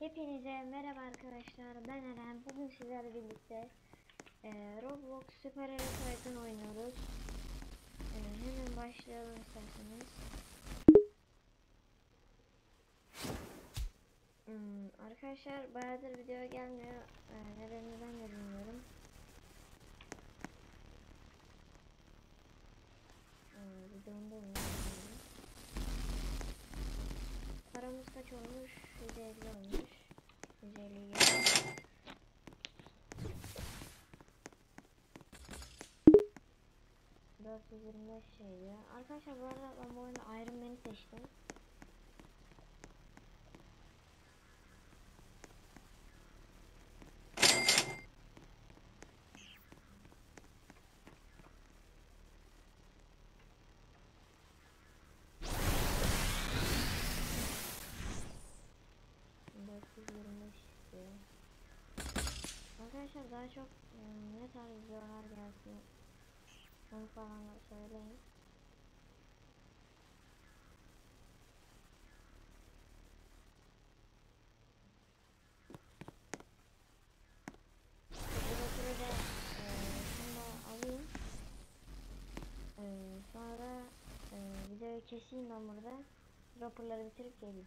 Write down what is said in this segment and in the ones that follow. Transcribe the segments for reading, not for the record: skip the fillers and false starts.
Hepinize merhaba arkadaşlar, ben Eren. Bugün sizlerle birlikte Roblox Super Hero Tycoon oynuyoruz. Hemen başlayalım isterseniz. Arkadaşlar bayağıdır video gelmiyor. Nedenini ben de bilmiyorum. Videomda oynayalım. Paramız kaç olmuş? 150 olmuş. 150 geldi. şeydi. Arkadaşlar bu arada ben bu oyunda Iron Man'i seçtim. Arkadaşlar daha çok ne tarz videolar gelsin onu falan da söyleyin. Şunu da alayım. Sonra videoyu keseyim ben burada. Dropper'ları bitirip geleyim.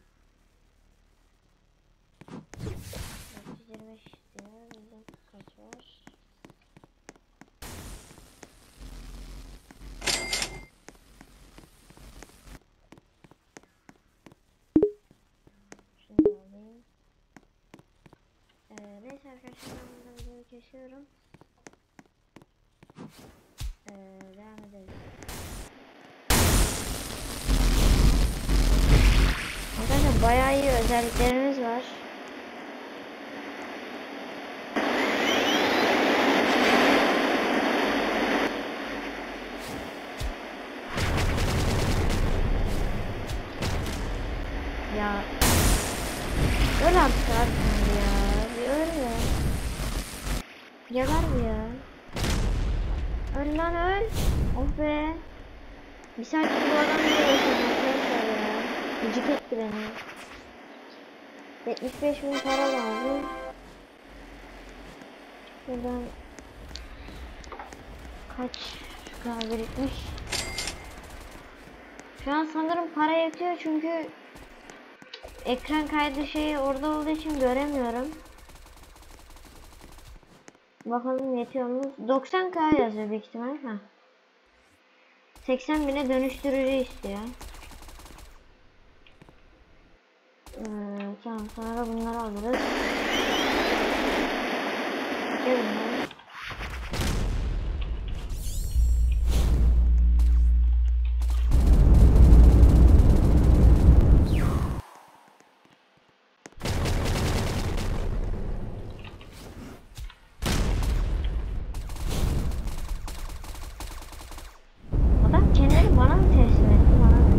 425 istiyor. Bizim kaç var? Şunu da alayım. Neyse arkadaşlar ben burada videoyu kesiyorum. Devam edelim. Arkadaşlar bayağı iyi özelliklerimiz var. Ya öl artık ya. Bir öl ya. Geber bu ya. Öl lan öl. Oh be. Bir saat bu adam ne yaşayacak arkadaşlar ya. Gıcık etti beni. 75.000 para lazım. Buradan kaç kadar birikmiş. Şu an sanırım para yetiyor çünkü ekran kaydı şeyi orada olduğu için göremiyorum. Bakalım yetiyor mu? 90K yazıyor büyük ihtimal. 80.000'e dönüştürücü istiyor. Tamam sonra bunları alırız. Gelin. Adam kendini bana mı teslim etti? Bana mı?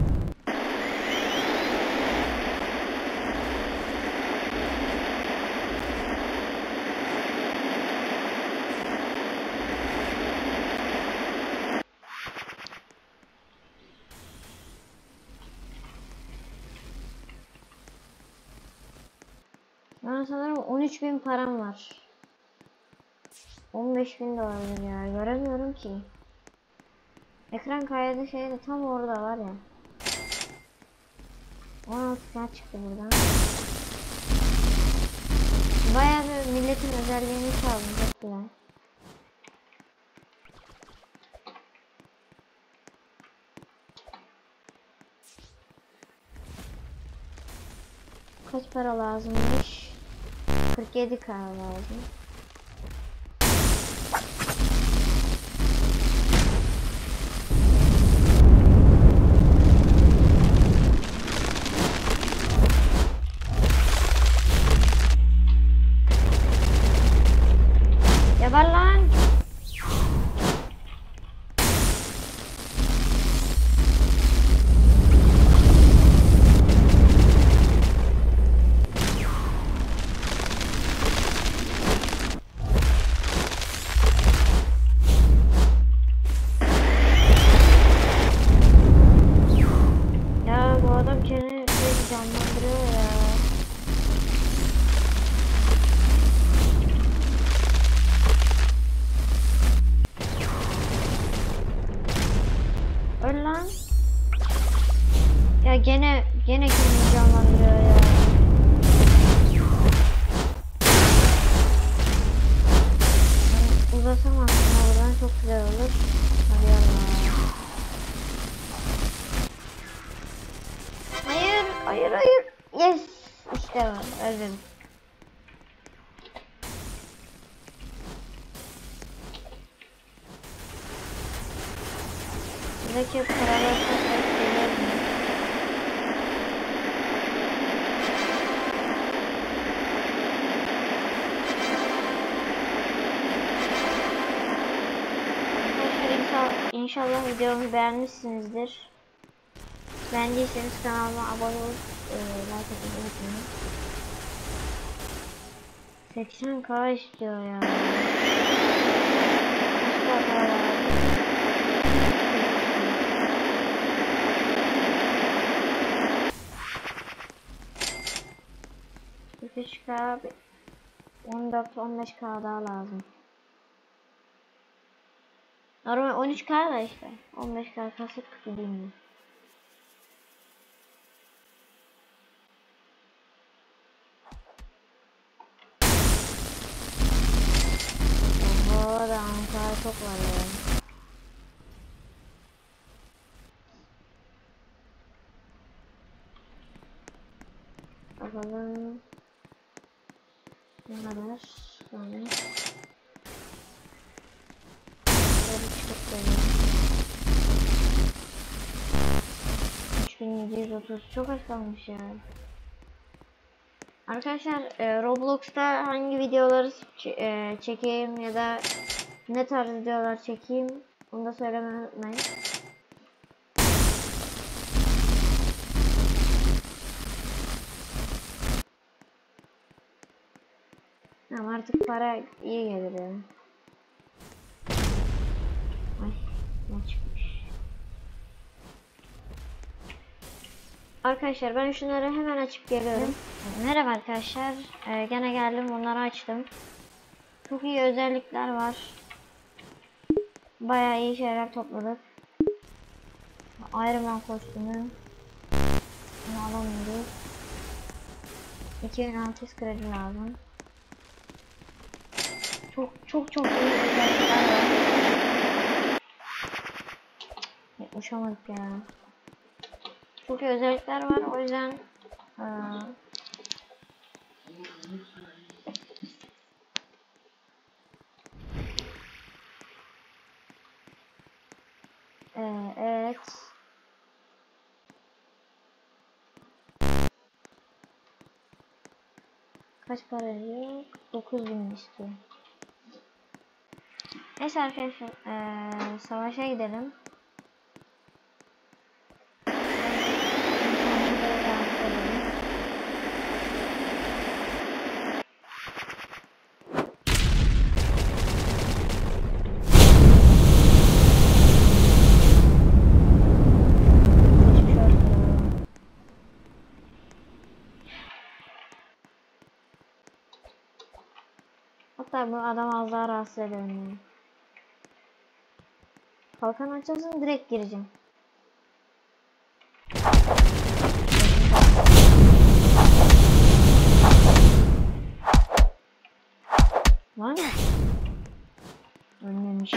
Ben sanırım 13.000 param var. 15.000 de olabilir ya. Göremiyorum ki. Ekran kaydı şey de tam orada var ya. 16 saat çıktı buradan. Bayağı bir milletin özelliğini çaldım. Çok güzel. Kaç para lazımmış? 47K lazım. Geber lan. Ya bu adam kendini canlandırıyor ya. Ya gene kendini canlandırıyor ya. Ben uzasam aslında buradan çok güzel olur. Hadi Allah. Hayır. Yes. İşte var. Öldüm. Buradaki paralar çok geliyorum. Arkadaşlar inşallah videomu beğenmişsinizdir. Beğendiyseniz kanalıma abone olup like atmayı unutmayın. 80k istiyor ya. Kaç para var? 43k, 14-15k daha lazım. Normal 13k da işte. 15k kasıp gideyim. Oho da Ankara çok var ya. Bakalım. Ne kadar? Yani. Böyle çıkıp böyle. 3730 çok az kalmış ya. Arkadaşlar Roblox'ta hangi videoları çekeyim ya da ne tarz videolar çekeyim onu da söylemeyi unutmayın. Ama artık para iyi gelir yani. Ay ne çıkmış. Arkadaşlar ben şunları hemen açıp geliyorum. Merhaba arkadaşlar. Gene geldim, bunları açtım. Çok iyi özellikler var. Bayağı iyi şeyler topladık. Iron Man kostümü. Bunu alamıyoruz. 2600 kredi lazım. Çok iyi özellikler var. Uçamadık ya. Çok iyi özellikler var, o yüzden evet. Kaç para veriyor? 9000 istiyor. Neyse arkadaşlar, savaşa gidelim. Hatta bu adam az daha rahatsız ediyor beni. Kalkan açılsın, direkt gireceğim. Lan ölmemiş.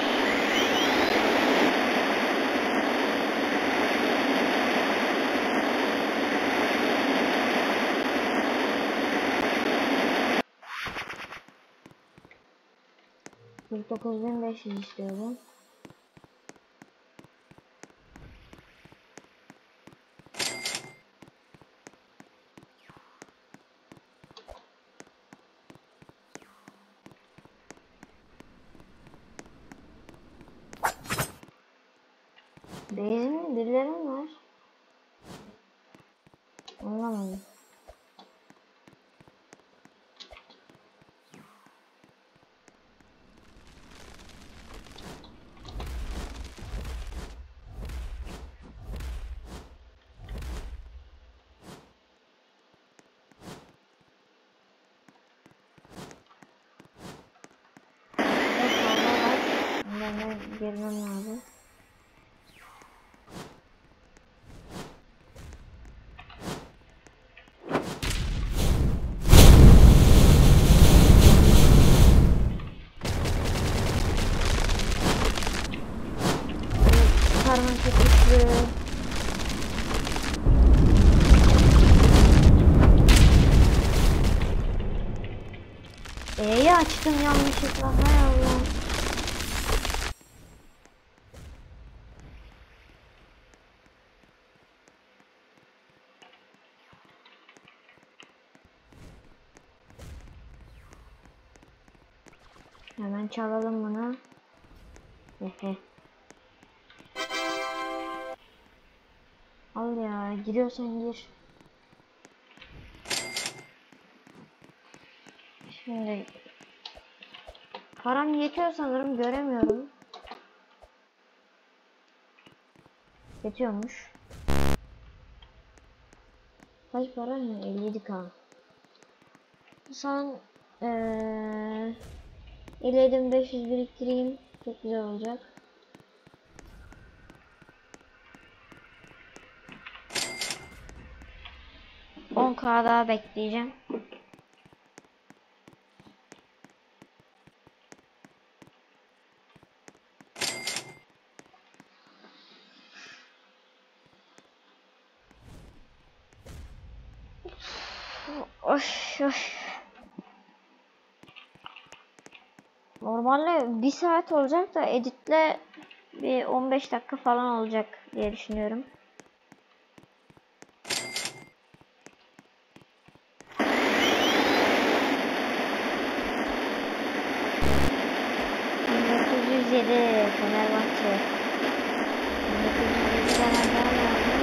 $49.500 istiyorum. Base'in birileri mi var? Anlamadım. Ben girmem lazım. açtım yanlışlıkla. Hay Allah. Hemen çalalım bunu. Hehe. Al ya, giriyorsan gir. Şimdi param yetiyor sanırım, göremiyorum. Yetiyormuş. Kaç para mı? 57k. Son 57.500 biriktireyim. Çok güzel olacak. %10k daha bekleyeceğim. Oy, oy. Normalde 1 saat olacak da editle bir 15 dakika falan olacak diye düşünüyorum. Fenerbahçe. 1907 Fenerbahçe lazım.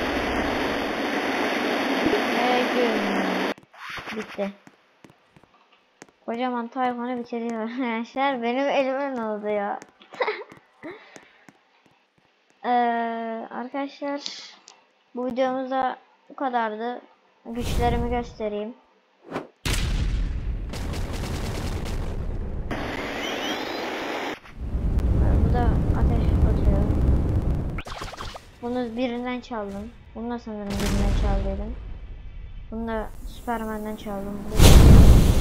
Bitti. Kocaman Tayfun'u bitiriyor arkadaşlar. Benim elime ne oldu ya? Arkadaşlar bu videomuzda bu kadardı. Güçlerimi göstereyim. Bu da ateş atıyor. Bunu birinden çaldım. Bunu da sanırım birinden çaldıydım. Bunu da Superman'den çaldım.